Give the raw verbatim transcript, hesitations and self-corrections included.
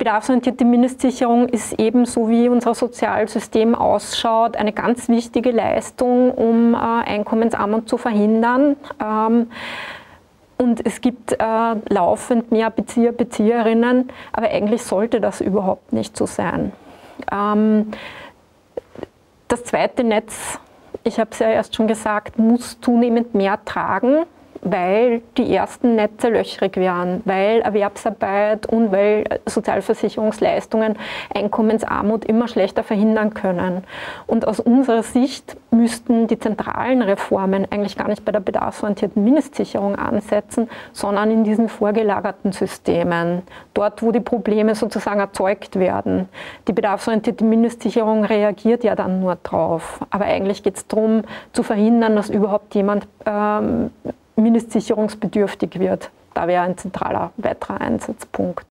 bedarfsorientierte Mindestsicherung ist ebenso wie unser Sozialsystem ausschaut, eine ganz wichtige Leistung, um äh, Einkommensarmut zu verhindern. Ähm, und es gibt äh, laufend mehr Bezieher, Bezieherinnen, aber eigentlich sollte das überhaupt nicht so sein. Ähm, das zweite Netz, ich habe es ja erst schon gesagt, muss zunehmend mehr tragen, weil die ersten Netze löchrig wären, weil Erwerbsarbeit und weil Sozialversicherungsleistungen Einkommensarmut immer schlechter verhindern können. Und aus unserer Sicht müssten die zentralen Reformen eigentlich gar nicht bei der bedarfsorientierten Mindestsicherung ansetzen, sondern in diesen vorgelagerten Systemen, dort wo die Probleme sozusagen erzeugt werden. Die bedarfsorientierte Mindestsicherung reagiert ja dann nur drauf, aber eigentlich geht es darum, zu verhindern, dass überhaupt jemand ähm, mindestsicherungsbedürftig wird. Da wäre ein zentraler weiterer Einsatzpunkt.